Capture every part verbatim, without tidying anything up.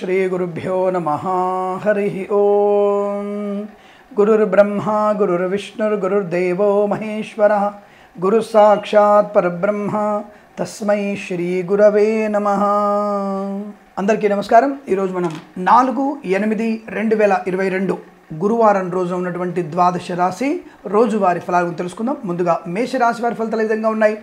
श्री गुरुभ्यो नमः। हरि ओम। गुरुर्ब्रह्मा गुरुर्विष्णुर्गुरुर्देवो महेश्वरः गुरु साक्षात् परब्रह्म तस्मै श्री गुरवे नमः। అందరికీ నమస్కారం। ఈ రోజు మనం నాలుగు ఎనిమిది రెండు వేల ఇరవై రెండు గురువారం రోజు ఉన్నటువంటి ద్వాదశ రాశి రోజువారీ ఫలాలను తెలుసుకుందాం। ముందుగా మేష రాశి వారి ఫలితాలు ఈ విధంగా ఉన్నాయి।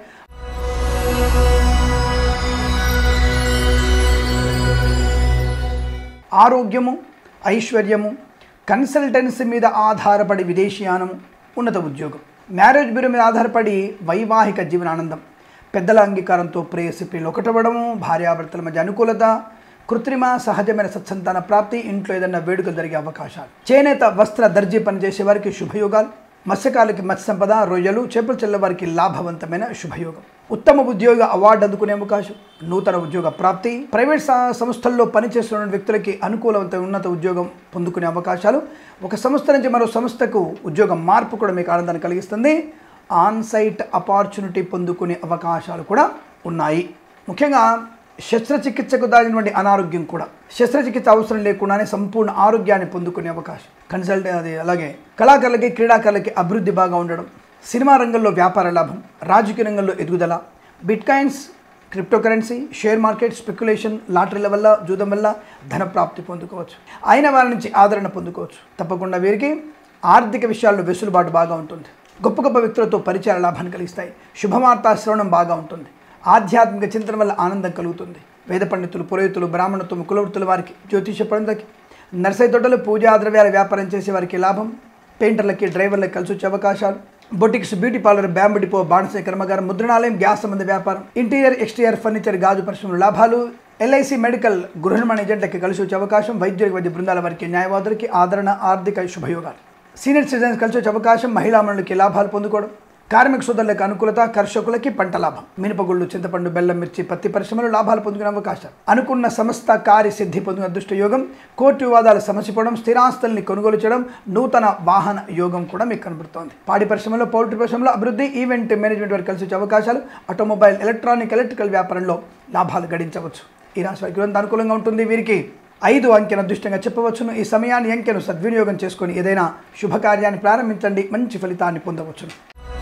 ఆరోగ్యము, ఐశ్వర్యము, కన్సల్టెన్సీ మీద ఆధారపడి విదేశీయానము, ఉన్నత ఉద్యోగం, మ్యారేజ్ బ్యూరో మీద ఆధారపడి వైవాహిక జీవనానందం, పెద్దల అంగీకారంతో ప్రేయసి ప్రియులు ఒకటవడము, భార్యాభర్తల మధ్య అనుకూలత, కృత్రిమ సహజమైన సత్సంతాన ప్రాప్తి, ఇంట్లో ఏదైనా వేడుకలు జరిగే అవకాశాలు, చేనేత వస్త్ర దర్జీ పనిచేసే వారికి శుభయోగాలు, మత్స్యకారులకి మత్స్య సంపద, రొయ్యలు చేపలు చెల్లె వారికి లాభవంతమైన శుభయోగం, ఉత్తమ ఉద్యోగ అవార్డు అందుకునే అవకాశం, నూతన ఉద్యోగ ప్రాప్తి, ప్రైవేట్ సంస్థల్లో పనిచేస్తున్న వ్యక్తులకి అనుకూలవంతమైన ఉన్నత ఉద్యోగం పొందుకునే అవకాశాలు, ఒక సంస్థ నుంచి మరో సంస్థకు ఉద్యోగ మార్పు కూడా మీకు ఆనందాన్ని కలిగిస్తుంది, ఆన్ సైట్ ఆపర్చునిటీ పొందుకునే అవకాశాలు కూడా ఉన్నాయి। ముఖ్యంగా శస్త్రచికిత్సకు దానిటువంటి అనారోగ్యం కూడా శస్త్రచికిత్స అవసరం లేకుండానే సంపూర్ణ ఆరోగ్యాన్ని పొందుకునే అవకాశం, కన్సల్ట్ అది అలాగే కళాకారులకి క్రీడాకారులకి అభివృద్ధి బాగా ఉండడం, సినిమా రంగంలో వ్యాపార లాభం, రాజకీయ రంగంలో ఎదుగుదల, bitcoins, cryptocurrency, share market, speculation, లాటరీల వల్ల జూదం వల్ల ధన ప్రాప్తి పొందుకోవచ్చు, అయిన వారి నుంచి ఆదరణ పొందుకోవచ్చు। తప్పకుండా వీరికి ఆర్థిక విషయాల్లో వెసులుబాటు బాగా ఉంటుంది, గొప్ప గొప్ప వ్యక్తులతో పరిచయ లాభాన్ని కలిగిస్తాయి, శుభవార్తా శ్రవణం బాగా ఉంటుంది, ఆధ్యాత్మిక చింతన వల్ల ఆనందం కలుగుతుంది, వేద పండితులు, పురోహితులు, బ్రాహ్మణత్వం, కులవృత్తుల వారికి, జ్యోతిష పండితులకి, నర్సరీ తోటలు, పూజా ద్రవ్యాల వ్యాపారం చేసే వారికి లాభం, పెయింటర్లకి, డ్రైవర్లకి కలిసి వచ్చే అవకాశాలు, boutiques, beauty parlour, bamboo depot, బాణస కర్మగారం, ముద్రణాలయం, గ్యాస్ సంబంధ వ్యాపారం, ఇంటీరియర్ ఎక్స్టీరియర్ ఫర్నిచర్, గాజు పరిశ్రమలు లాభాలు, ఎల్ఐసి, మెడికల్, గృహ నిర్మాణ ఏజెంట్లకి కలిసి వచ్చే అవకాశం, వైద్యుల వైద్య బృందాల వారికి, న్యాయవాదులకి ఆదరణ, ఆర్థిక శుభయోగాలు, సీనియర్ సిటిజన్స్ కలిసి వచ్చే అవకాశం, మహిళా మనులకి లాభాలు పొందుకోవడం, కార్మిక సోదరులకు అనుకూలత, కర్షకులకి పంట లాభం, మినపగుళ్ళు, చింతపండు, బెల్లం, మిర్చి, పత్తి పరిశ్రమలు లాభాలు పొందుకునే అవకాశాలు, అనుకున్న సమస్త కార్య సిద్ధి పొందుకునే అదృష్ట యోగం, కోర్టు వివాదాలు సమసిపోవడం, స్థిరాస్తుల్ని కొనుగోలు చేయడం, నూతన వాహన యోగం కూడా మీకు కనబడుతోంది। పాడి పరిశ్రమలో, పౌల్ట్రీ పరిశ్రమలో అభివృద్ధి, ఈవెంట్ మేనేజ్మెంట్ వారికి కలిసి వచ్చే అవకాశాలు, ఆటోమొబైల్, ఎలక్ట్రానిక్, ఎలక్ట్రికల్ వ్యాపారంలో లాభాలు గడించవచ్చు। ఈ రాశి వారికి కొంత అనుకూలంగా ఉంటుంది। వీరికి ఐదు అంకెను అదృష్టంగా చెప్పవచ్చును। ఈ సమయాన్ని అంకెను సద్వినియోగం చేసుకొని ఏదైనా శుభకార్యాన్ని ప్రారంభించండి, మంచి ఫలితాన్ని పొందవచ్చును।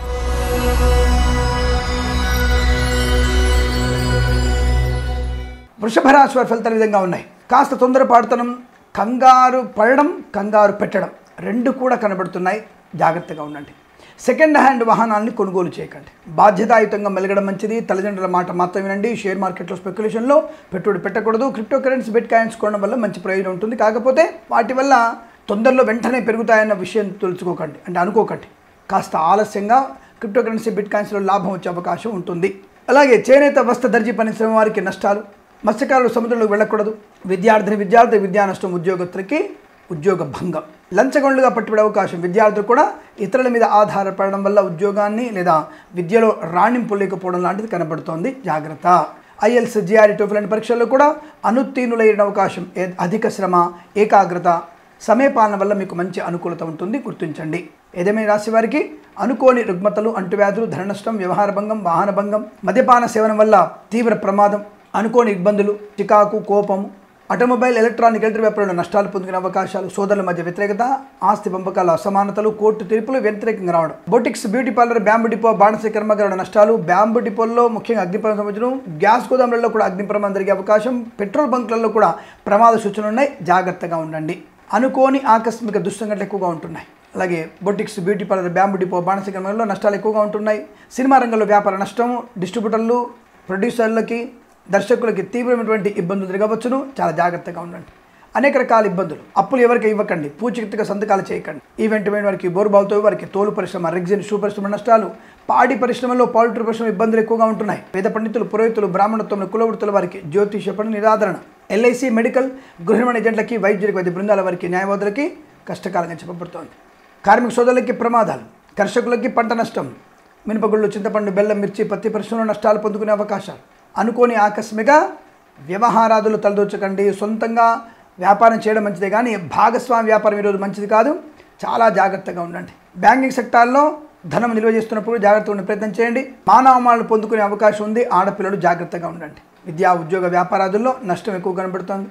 వృషభ రాశి వారి ఫలితాలు విధంగా ఉన్నాయి। కాస్త తొందరపాటుతనం, కంగారు పడడం, కంగారు పెట్టడం రెండు కూడా కనబడుతున్నాయి, జాగ్రత్తగా ఉండండి। సెకండ్ హ్యాండ్ వాహనాన్ని కొనుగోలు చేయకండి, బాధ్యతాయుతంగా మెలగడం మంచిది, తల్లిదండ్రుల మాట మాత్రం వినండి, షేర్ మార్కెట్లో, స్పెక్యులేషన్లో పెట్టుబడి పెట్టకూడదు, క్రిప్టో కరెన్సీ, బిట్ కాయిన్స్ కొనడం వల్ల మంచి ప్రయోజనం ఉంటుంది, కాకపోతే వాటి వల్ల తొందరలో వెంటనే పెరుగుతాయన్న విషయం తెలుసుకోకండి, అంటే అనుకోకండి, కాస్త ఆలస్యంగా క్రిప్టో కరెన్సీ, బిట్ కాయిన్స్లో లాభం వచ్చే అవకాశం ఉంటుంది। అలాగే చేనేత వస్త్ర దర్జీ పరిశ్రమ వారికి నష్టాలు, మత్స్యకారులు సముద్రంలోకి వెళ్ళకూడదు, విద్యార్థిని విద్యార్థి విద్యా నష్టం, ఉద్యోగస్తులకి ఉద్యోగ భంగం, లంచగొండలుగా పట్టుబడే అవకాశం, విద్యార్థులు కూడా ఇతరుల మీద ఆధారపడడం వల్ల ఉద్యోగాన్ని లేదా విద్యలో రాణింపు లేకపోవడం లాంటిది కనబడుతోంది, జాగ్రత్త। ఐఎల్స్, జిఆర్ఈ, టోఫెల్ లాంటి పరీక్షల్లో కూడా అనుత్తీర్ణులైన అవకాశం, అధిక శ్రమ, ఏకాగ్రత, సమయపాలన వల్ల మీకు మంచి అనుకూలత ఉంటుంది, గుర్తించండి। ఏదేమైనా రాశి వారికి అనుకోని రుగ్మతలు, అంటువ్యాధులు, ధన నష్టం, వ్యవహార భంగం, వాహన భంగం, మద్యపాన సేవనం వల్ల తీవ్ర ప్రమాదం, అనుకోని ఇబ్బందులు, చికాకు, కోపము, ఆటోమొబైల్, ఎలక్ట్రానిక్, ఎలక్ట్రిక్ వ్యాపారంలో నష్టాలు పొందుకునే అవకాశాలు, సోదరుల మధ్య వ్యతిరేకత, ఆస్తి పంపకాల అసమానతలు, కోర్టు తీర్పులు వ్యతిరేకంగా రావడం, boutiques, beauty parlour, bamboo depot, బాణస కర్మగారుల నష్టాలు, బ్యాంబు డిపోల్లో ముఖ్యంగా అగ్నిప్రమాదం సంబంధించడం, గ్యాస్ గోదాములలో కూడా అగ్నిప్రమాదం జరిగే అవకాశం, పెట్రోల్ బంకులలో కూడా ప్రమాద సూచనలు ఉన్నాయి, జాగ్రత్తగా ఉండండి। అనుకోని ఆకస్మిక దుస్సంఘటనలు ఎక్కువగా ఉంటున్నాయి, అలాగే boutiques, beauty parlour, bamboo depot, బాణస కర్మల్లో నష్టాలు ఎక్కువగా ఉంటున్నాయి, సినిమా రంగంలో వ్యాపార నష్టం, డిస్ట్రిబ్యూటర్లు, ప్రొడ్యూసర్లకి, దర్శకులకి తీవ్రమైనటువంటి ఇబ్బందులు జరగవచ్చును, చాలా జాగ్రత్తగా ఉండండి। అనేక రకాల ఇబ్బందులు, అప్పులు ఎవరికి ఇవ్వకండి, పూచికత్తుగా సంతకాలు చేయకండి, ఈవెంట్ మైన వారికి, బోరుబావుతో వారికి, తోలు పరిశ్రమ, రెగ్జిన్, షూ పరిశ్రమ నష్టాలు, పాడి పరిశ్రమలో, పౌల్ట్రీ పరిశ్రమ ఇబ్బందులు ఎక్కువగా ఉంటున్నాయి, వేద పండితులు, పురోహితులు, బ్రాహ్మణత్వం, కులవృత్తుల వారికి, జ్యోతిష పని నిరాదరణ, ఎల్ఐసి, మెడికల్, గృహ నిర్మాణ ఏజెంట్లకి, వైద్యులకి, వైద్య బృందాల వారికి, న్యాయవాదులకి కష్టకాలంగా చెప్పబడుతోంది, కార్మిక సోదరులకి ప్రమాదాలు, కర్షకులకి పంట నష్టం, మినపగుళ్ళు, చింతపండు, బెల్లం, మిర్చి, పత్తి పరిశ్రమలో నష్టాలు పొందుకునే అవకాశాలు, అనుకోని ఆకస్మిక వ్యవహారాదులు తలదూర్చకండి, సొంతంగా వ్యాపారం చేయడం మంచిదే కానీ భాగస్వామి వ్యాపారం ఈరోజు మంచిది కాదు, చాలా జాగ్రత్తగా ఉండండి। బ్యాంకింగ్ సెక్టార్లో ధనం నిల్వ చేస్తున్నప్పుడు జాగ్రత్తగా ఉండే ప్రయత్నం చేయండి, మానవమాలను పొందుకునే అవకాశం ఉంది, ఆడపిల్లలు జాగ్రత్తగా ఉండండి। విద్యా, ఉద్యోగ, వ్యాపారాదుల్లో నష్టం ఎక్కువ కనబడుతోంది,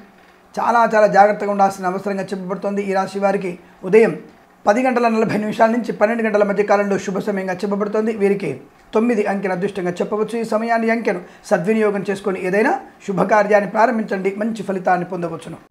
చాలా చాలా జాగ్రత్తగా ఉండాల్సిన అవసరంగా చెప్పబడుతోంది. ఈ రాశి వారికి ఉదయం పది గంటల నలభై నిమిషాల నుంచి పన్నెండు గంటల మధ్య కాలంలో శుభ సమయంగా చెప్పబడుతోంది. వీరికి తొమ్మిది అంకెను అదృష్టంగా చెప్పవచ్చు. ఈ సమయాన్ని అంకెను సద్వినియోగం చేసుకొని ఏదైనా శుభకార్యాన్ని ప్రారంభించండి, మంచి ఫలితాన్ని పొందవచ్చును.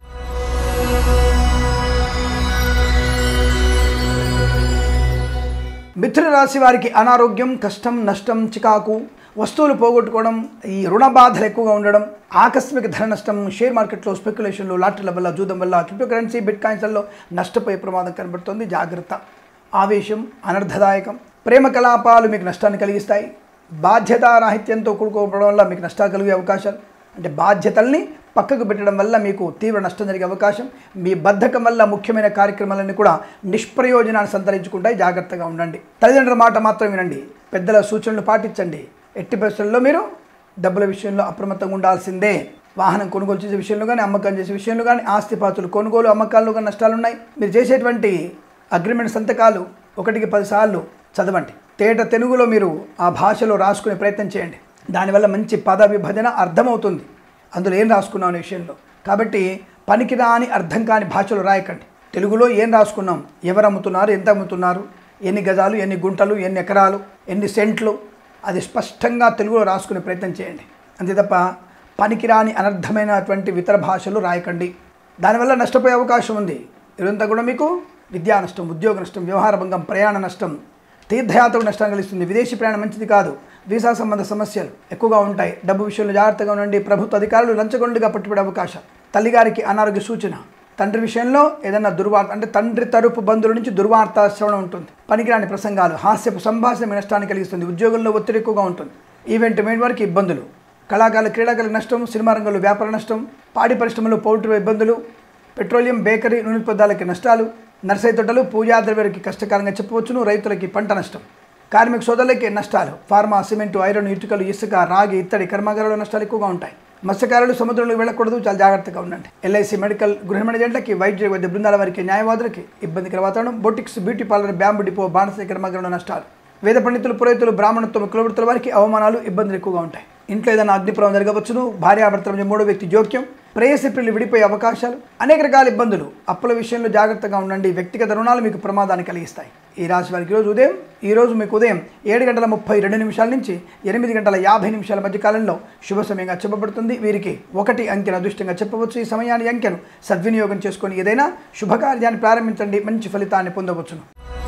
మిథున రాశి వారికి అనారోగ్యం, కష్టం, నష్టం, చికాకు, వస్తువులు పోగొట్టుకోవడం, ఈ రుణ బాధలు ఎక్కువగా ఉండడం, ఆకస్మిక ధన నష్టం, షేర్ మార్కెట్లో స్పెక్యులేషన్లు, లాటరీల వల్ల, జూదం వల్ల, క్రిప్టో కరెన్సీ, బిట్ కాయిన్స్లలో నష్టపోయే ప్రమాదం కనబడుతుంది. జాగ్రత్త. ఆవేశం అనర్థదాయకం. ప్రేమ కలాపాలు మీకు నష్టాన్ని కలిగిస్తాయి. బాధ్యతారాహిత్యంతో కూడుకోవడం వల్ల మీకు నష్టాలు కలిగే అవకాశాలు, అంటే బాధ్యతల్ని పక్కకు పెట్టడం వల్ల మీకు తీవ్ర నష్టం జరిగే అవకాశం, మీ బద్ధకం వల్ల ముఖ్యమైన కార్యక్రమాలన్నీ కూడా నిష్ప్రయోజనాన్ని సంతరించుకుంటాయి. జాగ్రత్తగా ఉండండి. తల్లిదండ్రుల మాట మాత్రం వినండి. పెద్దల సూచనలు పాటించండి. ఎట్టి పరిస్థితుల్లో మీరు డబ్బుల విషయంలో అప్రమత్తంగా ఉండాల్సిందే. వాహనం కొనుగోలు చేసే విషయంలో కానీ, అమ్మకం చేసే విషయంలో కానీ, ఆస్తిపాతులు కొనుగోలు అమ్మకాల్లో కానీ నష్టాలు ఉన్నాయి. మీరు చేసేటువంటి అగ్రిమెంట్ సంతకాలు ఒకటికి పదిసార్లు చదవండి. తేట తెలుగులో మీరు ఆ భాషలో రాసుకునే ప్రయత్నం చేయండి. దానివల్ల మంచి పద విభజన అర్థమవుతుంది అందులో ఏం రాసుకున్నాం అనే విషయంలో. కాబట్టి పనికిరాని అర్థం కాని భాషలో రాయకండి. తెలుగులో ఏం రాసుకున్నాం, ఎవరు అమ్ముతున్నారు, ఎంత అమ్ముతున్నారు, ఎన్ని గజాలు, ఎన్ని గుంటలు, ఎన్ని ఎకరాలు, ఎన్ని సెంట్లు, అది స్పష్టంగా తెలుగులో రాసుకునే ప్రయత్నం చేయండి. అంతే తప్ప పనికిరాని అనర్థమైనటువంటి ఇతర భాషలు రాయకండి. దానివల్ల నష్టపోయే అవకాశం ఉంది. ఇదంతా కూడా మీకు విద్యా నష్టం, ఉద్యోగ నష్టం, వ్యవహార భంగం, ప్రయాణ నష్టం, తీర్థయాత్రకు నష్టాన్ని కలిగిస్తుంది. విదేశీ ప్రయాణం మంచిది కాదు. వీసా సంబంధ సమస్యలు ఎక్కువగా ఉంటాయి. డబ్బు విషయంలో జాగ్రత్తగా ఉండండి. ప్రభుత్వ అధికారులు లంచగొండిగా పట్టుబడే అవకాశం. తల్లిగారికి అనారోగ్య సూచన. తండ్రి విషయంలో ఏదైనా దుర్వార్త, అంటే తండ్రి తరపు బంధువుల నుంచి దుర్వార్త శ్రవణం ఉంటుంది. పనికిరాని ప్రసంగాలు, హాస్యపు సంభాషణ నష్టాన్ని కలిగిస్తుంది. ఉద్యోగంలో ఒత్తిడి ఎక్కువగా ఉంటుంది. ఈవెంట్ మెయిన్ వారికి ఇబ్బందులు. కళాకారులు, క్రీడాకారులకు నష్టం. సినిమా రంగంలో వ్యాపార నష్టం. పాడి పరిశ్రమలో పౌల్ట్రీ ఇబ్బందులు. పెట్రోలియం, బేకరీ, నూనె పదార్థాలకి నష్టాలు. నర్సరీ తోటలు, పూజా ద్రవ్యాలకి కష్టకాలంగా చెప్పవచ్చును. రైతులకి పంట నష్టం. కార్మిక సోదరులకి నష్టాలు. ఫార్మా, సిమెంటు, ఐరన్, ఇటుకలు, ఇసుక, రాగి, ఇత్తడి కర్మాగారాల నష్టాలు ఎక్కువగా ఉంటాయి. మత్స్యకారులు సముద్రంలోకి వెళ్ళకూడదు, చాలా జాగ్రత్తగా ఉండండి. ఎల్ఐసి, మెడికల్, గృహ ఏజెంట్లకి, వైద్య వైద్య బృందాల వారికి, న్యాయవాదులకి ఇబ్బందికర వాతావరణం. Boutiques, beauty parlour, bamboo depot, బాణస కర్మాగారంలో నష్టాలు. వేద పండితులు, పురోహితులు, బ్రాహ్మణత్వం, కులవృత్తుల వారికి అవమానాలు, ఇబ్బందులు ఎక్కువగా ఉంటాయి. ఇంట్లో ఏదైనా అగ్నిప్రమాదం జరగవచ్చును. భార్యాభర్తల మధ్య మూడో వ్యక్తి జోక్యం. ప్రేయసి ప్రియులు విడిపోయే అవకాశాలు. అనేక రకాల ఇబ్బందులు. అప్పుల విషయంలో జాగ్రత్తగా ఉండండి. వ్యక్తిగత రుణాలు మీకు ప్రమాదాన్ని కలిగిస్తాయి. ఈ రాశి వారికి ఈరోజు ఉదయం ఈరోజు మీకు ఉదయం ఏడు గంటల ముప్పై రెండు నిమిషాల నుంచి ఎనిమిది గంటల యాభై నిమిషాల మధ్య కాలంలో శుభ సమయంగా చెప్పబడుతుంది. వీరికి ఒకటి అంకెను అదృష్టంగా చెప్పవచ్చు. ఈ సమయాన్ని అంకెను సద్వినియోగం చేసుకొని ఏదైనా శుభకార్యాన్ని ప్రారంభించండి, మంచి ఫలితాన్ని పొందవచ్చును.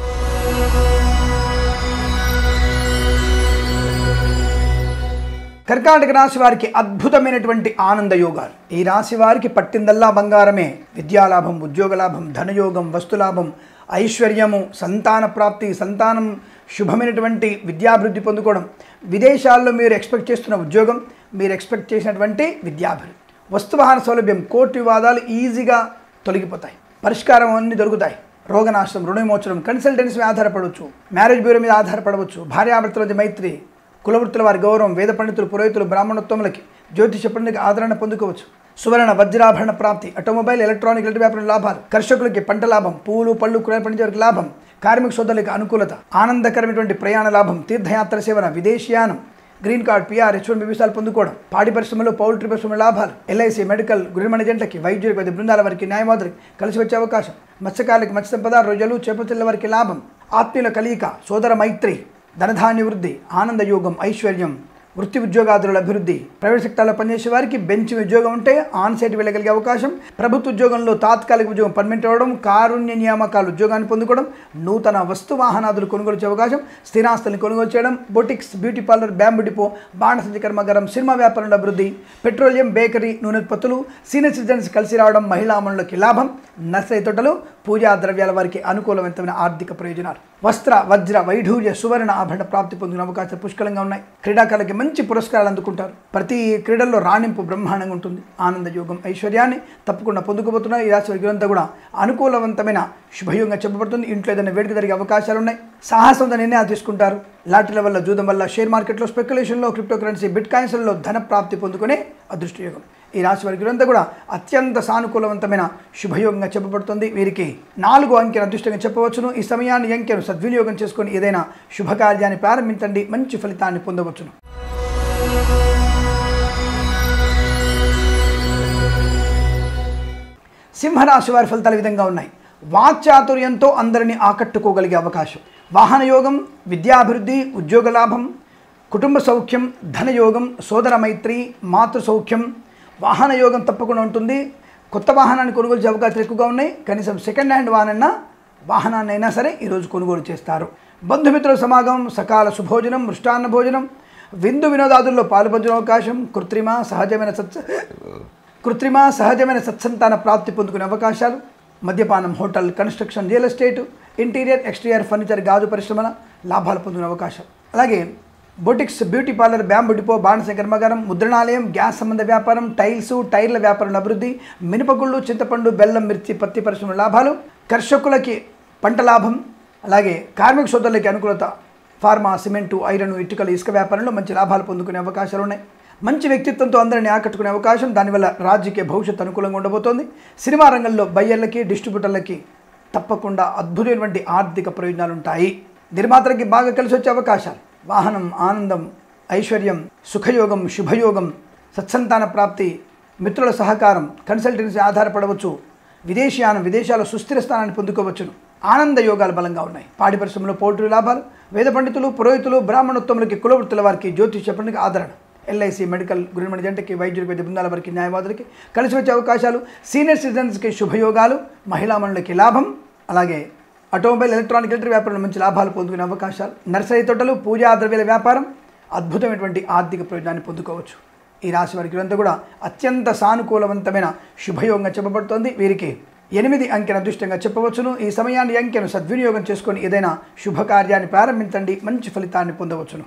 కర్కాటక రాశి వారికి అద్భుతమైనటువంటి ఆనంద యోగాలు. ఈ రాశి వారికి పట్టిందల్లా బంగారమే. విద్యాలాభం, ఉద్యోగ లాభం, ధనయోగం, వస్తులాభం, ఐశ్వర్యము, సంతాన ప్రాప్తి, సంతానం, శుభమైనటువంటి విద్యాభివృద్ధి పొందుకోవడం, విదేశాల్లో మీరు ఎక్స్పెక్ట్ చేస్తున్న ఉద్యోగం, మీరు ఎక్స్పెక్ట్ చేసినటువంటి విద్యాభివృద్ధి, వస్తువాహన సౌలభ్యం, కోర్టు వివాదాలు ఈజీగా తొలగిపోతాయి. పరిష్కారం అన్నీ దొరుకుతాయి. రోగనాశనం, రుణ విమోచనం, కన్సల్టెన్సీ మీద ఆధారపడవచ్చు, మ్యారేజ్ బ్యూరో మీద ఆధారపడవచ్చు, భార్యాభర్తల మధ్య మైత్రి, కులవృత్తుల వారి గౌరవం, వేద పండితులు, పురోహితులు, బ్రాహ్మణోత్తములకి, జ్యోతిష పండితులకి ఆదరణ పొందుకోవచ్చు. సువర్ణ వజ్రాభరణ ప్రాప్తి, ఆటోమొబైల్, ఎలక్ట్రానిక్, ఎలక్ట్రిక్ వ్యాపారం లాభాలు, కర్షకులకి పంట లాభం, పూలు పళ్ళు కూరగాయలు పండించే వారికి లాభం, కార్మిక సోదరులకి అనుకూలత, ఆనందకరమైనటువంటి ప్రయాణ లాభం, తీర్థయాత్ర సేవన, విదేశీయానం, green card, PR, H one B వీసాలు పొందుకోవడం, పాడి పరిశ్రమలో, పౌల్ట్రీ పరిశ్రమ లాభాలు, ఎల్ఐసి, మెడికల్, గృహ ఏజెంట్లకి, వైద్యులకి, వైద్య బృందాల వారికి, న్యాయవాదులకి కలిసి వచ్చే అవకాశం, మత్స్యకారులకి, మత్స్య సంపద, రొయ్యలు, చేపల వారికి లాభం, ఆత్మీయుల కలియిక, సోదర మైత్రి, ధనధాన్య వృద్ధి, ఆనంద యోగం, ఐశ్వర్యం, వృత్తి ఉద్యోగాదుల అభివృద్ధి, ప్రైవేట్ సెక్టార్లో పనిచేసే వారికి బెంచ్ ఉద్యోగం ఉంటే ఆన్ సైట్ వెళ్ళగలిగే అవకాశం, ప్రభుత్వ ఉద్యోగంలో తాత్కాలిక ఉద్యోగం పర్మనెంట్ అవ్వడం, కారుణ్య నియామకాలు ఉద్యోగాన్ని పొందుకోవడం, నూతన వస్తు వాహనాదులు కొనుగోలు చేసే అవకాశం, స్థిరాస్తులను కొనుగోలు చేయడం, boutiques, beauty parlour, bamboo depot, బాణసంచి కర్మాగారం, సినిమా వ్యాపారంలో అభివృద్ధి, పెట్రోలియం, బేకరీ, నూనె ఉత్పత్తులు, సీనియర్ సిటిజన్స్ కలిసి రావడం, మహిళామణులకి లాభం, నర్సరీ తోటలు, పూజా ద్రవ్యాల వారికి అనుకూలవంతమైన ఆర్థిక ప్రయోజనాలు, వస్త్ర, వజ్ర, వైఢూర్య, సువర్ణ ఆభరణ ప్రాప్తి పొందిన అవకాశాలు పుష్కలంగా ఉన్నాయి. క్రీడాకారులకి మంచి పురస్కారాలు అందుకుంటారు. ప్రతి క్రీడల్లో రాణింపు బ్రహ్మాండంగా ఉంటుంది. ఆనంద యోగం, ఐశ్వర్యాన్ని తప్పకుండా పొందుకోబోతున్నారు. ఈ రాశి వారికి అంతా కూడా అనుకూలవంతమైన శుభయోగంగా చెప్పబడుతుంది. ఇంట్లో ఏదైనా వేడుక జరిగే అవకాశాలు ఉన్నాయి. సాహసంతో నిర్ణయాలు తీసుకుంటారు. లాటరీల వల్ల, జూదం వల్ల, షేర్ మార్కెట్లో, స్పెక్యులేషన్లో, క్రిప్టో కరెన్సీ, బిట్ కాయిన్స్లలో ధన ప్రాప్తి పొందుకునే అదృష్టయోగం. ఈ రాశి వారికి అంతా కూడా అత్యంత సానుకూలవంతమైన శుభయోగంగా చెప్పబడుతుంది. వీరికి నాలుగు అంకెను అదృష్టంగా చెప్పవచ్చును. ఈ సమయాన్ని అంకెను సద్వినియోగం చేసుకొని ఏదైనా శుభకార్యాన్ని ప్రారంభించండి, మంచి ఫలితాన్ని పొందవచ్చును. సింహరాశి వారి ఫలితాలు ఈ విధంగా ఉన్నాయి. వాక్చాతుర్యంతో అందరినీ ఆకట్టుకోగలిగే అవకాశం, వాహన యోగం, విద్యాభివృద్ధి, ఉద్యోగ లాభం, కుటుంబ సౌఖ్యం, ధనయోగం, సోదర మైత్రి, మాతృ సౌఖ్యం, వాహన యోగం తప్పకుండా ఉంటుంది. కొత్త వాహనాన్ని కొనుగోలు చేసే అవకాశాలు ఎక్కువగా ఉన్నాయి. కనీసం సెకండ్ హ్యాండ్ వాహనన్నా వాహనాన్ని అయినా సరే ఈరోజు కొనుగోలు చేస్తారు. బంధుమిత్రుల సమాగమం, సకాల సుభోజనం, మృష్టాన్న భోజనం, విందు వినోదాదుల్లో పాల్పంచిన అవకాశం, కృత్రిమ సహజమైన సత్స కృత్రిమ సహజమైన సత్సంతాన ప్రాప్తి పొందుకునే అవకాశాలు, మద్యపానం, hotel, construction, real estate, interior exterior furniture, గాజు పరిశ్రమల లాభాలు పొందుకునే అవకాశం. అలాగే boutiques, beauty parlour, bamboo depot, బాణస కర్మాగారం, ముద్రణాలయం, గ్యాస్ సంబంధ వ్యాపారం, టైల్స్, టైర్ల వ్యాపారం అభివృద్ధి, మినపగుళ్ళు, చింతపండు, బెల్లం, మిర్చి, పత్తి పరిశ్రమల లాభాలు, కర్షకులకి పంట లాభం, అలాగే కార్మిక సోదరులకి అనుకూలత, ఫార్మా, సిమెంటు, ఐరన్, ఇటుకలు, ఇసుక వ్యాపారంలో మంచి లాభాలు పొందుకునే అవకాశాలు ఉన్నాయి. మంచి వ్యక్తిత్వంతో అందరినీ ఆకట్టుకునే అవకాశం, దానివల్ల రాజకీయ భవిష్యత్తు అనుకూలంగా ఉండబోతోంది. సినిమా రంగంలో బయ్యర్లకి, డిస్ట్రిబ్యూటర్లకి తప్పకుండా అద్భుతమైనటువంటి ఆర్థిక ప్రయోజనాలు ఉంటాయి. నిర్మాతలకి బాగా కలిసి వచ్చే అవకాశాలు, వాహనం, ఆనందం, ఐశ్వర్యం, సుఖయోగం, శుభయోగం, సత్సంతాన ప్రాప్తి, మిత్రుల సహకారం, కన్సల్టెన్సీ ఆధారపడవచ్చు, విదేశీయానం, విదేశాల్లో సుస్థిర స్థానాన్ని పొందుకోవచ్చును. ఆనంద యోగాలు బలంగా ఉన్నాయి. పాడి పరిశ్రమలో పౌల్ట్రీ లాభాలు, వేద పండితులు, పురోహితులు, బ్రాహ్మణోత్తములకి, కులవృత్తుల వారికి, జ్యోతిష పండుగ ఆదరణ, ఎల్ఐసి, మెడికల్, గృహిణి జంటకి, వైద్యుల వైద్య బృందాల వారికి, న్యాయవాదులకి కలిసి వచ్చే అవకాశాలు, సీనియర్ సిటిజన్స్కి శుభయోగాలు, మహిళామణులకి లాభం, అలాగే ఆటోమొబైల్, ఎలక్ట్రానిక్, ఎలక్ట్రిక్ వ్యాపారంలో మంచి లాభాలు పొందుకునే అవకాశాలు, నర్సరీ తోటలు, పూజా ద్రవ్యాల వ్యాపారం, అద్భుతమైనటువంటి ఆర్థిక ప్రయోజనాన్ని పొందుకోవచ్చు. ఈ రాశి వారికి ఇదంతా కూడా అత్యంత సానుకూలవంతమైన శుభయోగంగా చెప్పబడుతోంది. వీరికి ఎనిమిది అంకెను అదృష్టంగా చెప్పవచ్చును. ఈ సమయాన్ని అంకెను సద్వినియోగం చేసుకొని ఏదైనా శుభకార్యాన్ని ప్రారంభించండి, మంచి ఫలితాన్ని పొందవచ్చును.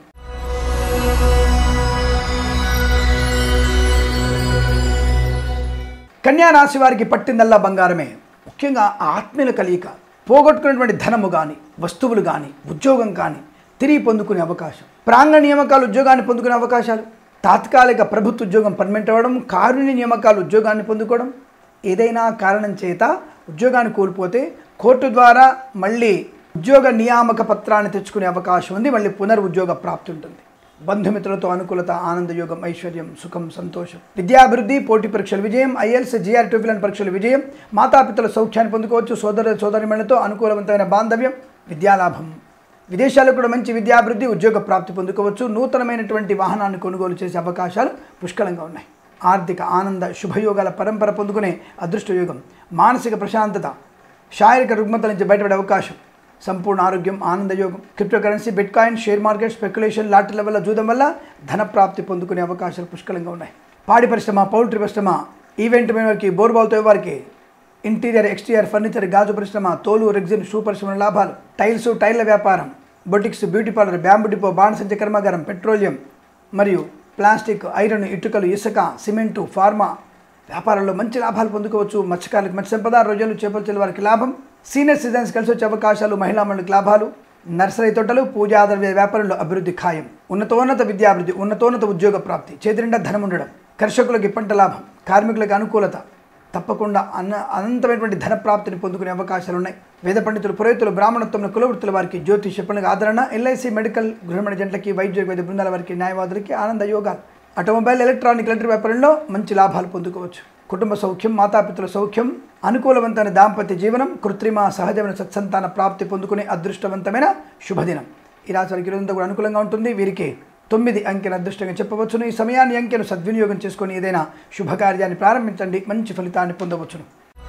కన్యా రాశి వారికి పట్టిందల్లా బంగారమే. ముఖ్యంగా ఆత్మీయుల కలియిక, పోగొట్టుకున్నటువంటి ధనము కానీ, వస్తువులు కానీ, ఉద్యోగం కానీ తిరిగి పొందుకునే అవకాశం, ప్రాంగణ నియామకాలు ఉద్యోగాన్ని పొందుకునే అవకాశాలు, తాత్కాలిక ప్రభుత్వ ఉద్యోగం పర్మనెంట్ అవ్వడం, కారుణ్య నియామకాలు ఉద్యోగాన్ని పొందుకోవడం, ఏదైనా కారణం చేత ఉద్యోగాన్ని కోల్పోతే కోర్టు ద్వారా మళ్ళీ ఉద్యోగ నియామక పత్రాన్ని తెచ్చుకునే అవకాశం ఉంది. మళ్ళీ పునరుద్యోగ ప్రాప్తి ఉంటుంది. బంధుమిత్రులతో అనుకూలత, ఆనందయోగం, ఐశ్వర్యం, సుఖం, సంతోషం, విద్యాభివృద్ధి, పోటీ పరీక్షల విజయం, ఐఎల్స్, జిఆర్ టోఫిల్ పరీక్షల విజయం, మాతాపితల సౌఖ్యాన్ని పొందుకోవచ్చు. సోదర సోదరిమణులతో అనుకూలవంతమైన బాంధవ్యం, విద్యాలాభం, విదేశాల్లో కూడా మంచి విద్యాభివృద్ధి, ఉద్యోగ ప్రాప్తి పొందుకోవచ్చు. నూతనమైనటువంటి వాహనాన్ని కొనుగోలు చేసే అవకాశాలు పుష్కలంగా ఉన్నాయి. ఆర్థిక ఆనంద శుభయోగాల పరంపర పొందుకునే అదృష్టయోగం, మానసిక ప్రశాంతత, శారీరక రుగ్మతల నుంచి బయటపడే అవకాశం, సంపూర్ణ ఆరోగ్యం, ఆనందయోగం, cryptocurrency, bitcoin, share market, speculation, లాటరీల వల్ల, జూదం వల్ల ధన ప్రాప్తి పొందుకునే అవకాశాలు పుష్కలంగా ఉన్నాయి. పాడి పరిశ్రమ, పౌల్ట్రీ పరిశ్రమ, ఈవెంట్ వారికి, బోర్బాల్తో వారికి, ఇంటీరియర్ ఎక్స్టీరియర్ ఫర్నిచర్, గాజు పరిశ్రమ, తోలు, రెగ్జిన్, షూ పరిశ్రమ లాభాలు, టైల్స్, టైర్ల వ్యాపారం, boutiques, beauty parlour, bamboo depot, బాణసంచ కర్మాగారం, పెట్రోలియం మరియు ప్లాస్టిక్, ఐరన్, ఇటుకలు, ఇసుక, సిమెంటు, ఫార్మా వ్యాపారంలో మంచి లాభాలు పొందుకోవచ్చు. మత్స్యకారులకు మత్స్య సంపద, రోజులు, చేపలు చెల్లి వారికి లాభం, సీనియర్ సిటిజన్స్ కలిసి వచ్చే అవకాశాలు, మహిళామణులకు లాభాలు, నర్సరీ తోటలు, పూజా ద్రవ్య వ్యాపారంలో అభివృద్ధి ఖాయం, ఉన్నతోన్నత విద్యాభివృద్ధి, ఉన్నతోన్నత ఉద్యోగ ప్రాప్తి, చేతి నిండా ధనం ఉండడం, కర్షకులకి పంట లాభం, కార్మికులకు అనుకూలత, తప్పకుండా అన్న అనంతమైనటువంటి ధన ప్రాప్తిని పొందుకునే అవకాశాలు ఉన్నాయి. వేద పండితులు, పురోహితులు, బ్రాహ్మణోత్తములు, కులవృత్తుల వారికి, జ్యోతిష పండుగ ఆదరణ, ఎల్ఐసి, మెడికల్, గృహిణి జంటలకి, వైద్య వైద్య బృందాల వారికి, న్యాయవాదులకి ఆనంద యోగాలు, ఆటోమొబైల్, ఎలక్ట్రానిక్, ఎలక్ట్రిక్ వ్యాపారంలో మంచి లాభాలు పొందుకోవచ్చు. కుటుంబ సౌఖ్యం, మాతాపితల సౌఖ్యం, అనుకూలవంతమైన దాంపత్య జీవనం, కృత్రిమ సహజమైన సత్సంతాన ప్రాప్తి పొందుకునే అదృష్టవంతమైన శుభదినం. ఈ రాశి వారికి ఈరోజంతా కూడా అనుకూలంగా ఉంటుంది. వీరికి తొమ్మిది అంకెను అదృష్టంగా చెప్పవచ్చును. ఈ సమయాన్ని అంకెను సద్వినియోగం చేసుకొని ఏదైనా శుభకార్యాన్ని ప్రారంభించండి, మంచి ఫలితాన్ని పొందవచ్చును.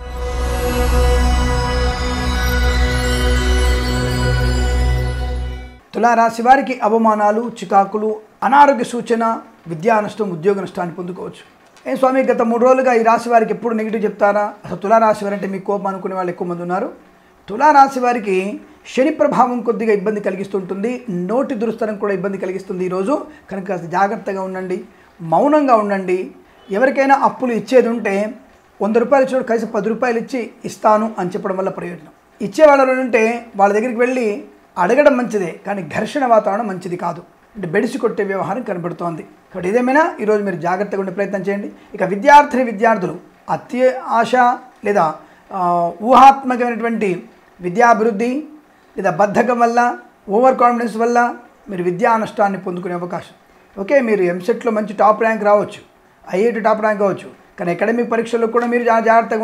తులారాశి వారికి అవమానాలు, చికాకులు, అనారోగ్య సూచన, విద్యా నష్టం, ఉద్యోగ నష్టాన్ని పొందుకోవచ్చు. ఏం స్వామి, గత మూడు రోజులుగా ఈ రాశి వారికి ఎప్పుడు నెగిటివ్ చెప్తారా? అసలు తులారాశి వారు అంటే మీకు కోపం అనుకునే వాళ్ళు ఎక్కువ మంది ఉన్నారు. తులారాశి వారికి శని ప్రభావం కొద్దిగా ఇబ్బంది కలిగిస్తుంటుంది. నోటి దురుస్తనం కూడా ఇబ్బంది కలిగిస్తుంది ఈరోజు. కనుక కాస్త జాగ్రత్తగా ఉండండి, మౌనంగా ఉండండి. ఎవరికైనా అప్పులు ఇచ్చేది ఉంటే వంద రూపాయలు ఇచ్చినప్పుడు కలిసి పది రూపాయలు ఇచ్చి ఇస్తాను అని చెప్పడం వల్ల ప్రయోజనం. ఇచ్చేవాళ్ళు ఉంటే వాళ్ళ దగ్గరికి వెళ్ళి అడగడం మంచిదే, కానీ ఘర్షణ వాతావరణం మంచిది కాదు. అంటే బెడిసి కొట్టే వ్యవహారం కనబడుతోంది. కాబట్టి ఏదేమైనా ఈరోజు మీరు జాగ్రత్తగా ఉండే ప్రయత్నం చేయండి. ఇక విద్యార్థిని విద్యార్థులు అత్య ఆశ లేదా ఊహాత్మకమైనటువంటి విద్యాభివృద్ధి లేదా బద్ధకం వల్ల, ఓవర్ కాన్ఫిడెన్స్ వల్ల మీరు విద్యా నష్టాన్ని పొందుకునే అవకాశం. ఓకే, మీరు ఎంసెట్లో మంచి టాప్ ర్యాంక్ రావచ్చు, ఐఐటి టాప్ ర్యాంక్ అవ్వచ్చు, కానీ అకాడమిక్ పరీక్షల్లో కూడా మీరు చాలా జాగ్రత్తగా ఉండాలి.